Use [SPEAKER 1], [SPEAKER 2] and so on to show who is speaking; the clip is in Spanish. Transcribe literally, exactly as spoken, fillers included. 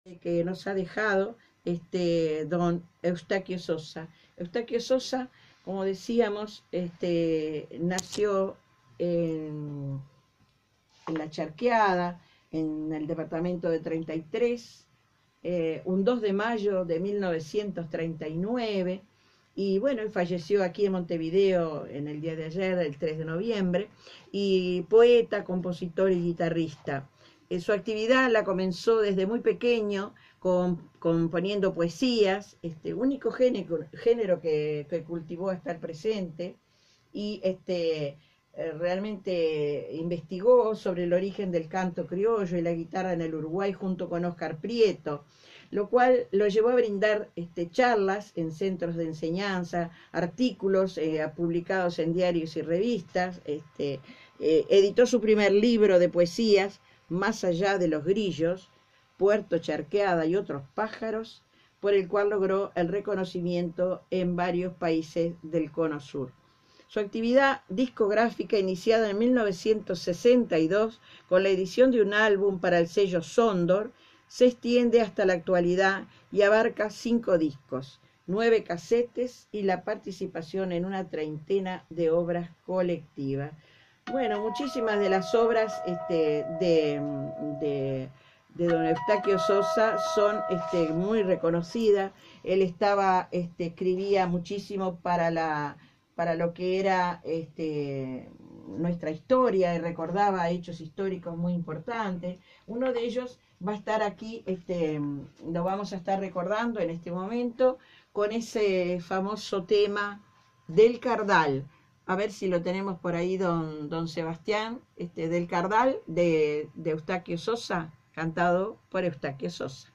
[SPEAKER 1] que nos ha dejado este don Eustaquio Sosa. Eustaquio Sosa, como decíamos, este, nació en, en La Charqueada, en el departamento de treinta y tres, eh, un dos de mayo de mil novecientos treinta y nueve, y bueno, falleció aquí en Montevideo en el día de ayer, el tres de noviembre, y poeta, compositor y guitarrista. Eh, su actividad la comenzó desde muy pequeño, con, componiendo poesías, este único género, género que, que cultivó hasta el presente, y este, eh, realmente investigó sobre el origen del canto criollo y la guitarra en el Uruguay junto con Oscar Prieto, lo cual lo llevó a brindar este, charlas en centros de enseñanza, artículos eh, publicados en diarios y revistas, este, eh, editó su primer libro de poesías, Más allá de los grillos, Puerto Charqueada y otros pájaros, por el cual logró el reconocimiento en varios países del Cono Sur. Su actividad discográfica, iniciada en mil novecientos sesenta y dos con la edición de un álbum para el sello Sondor, se extiende hasta la actualidad y abarca cinco discos, nueve casetes y la participación en una treintena de obras colectivas. Bueno, muchísimas de las obras este, de, de, de don Eustaquio Sosa son este, muy reconocidas. Él estaba, este, escribía muchísimo para la para lo que era este, nuestra historia y recordaba hechos históricos muy importantes. Uno de ellos va a estar aquí, este, lo vamos a estar recordando en este momento, con ese famoso tema del Cardal. A ver si lo tenemos por ahí, don, don Sebastián, este, del Cardal, de, de Eustaquio Sosa, cantado por Eustaquio Sosa.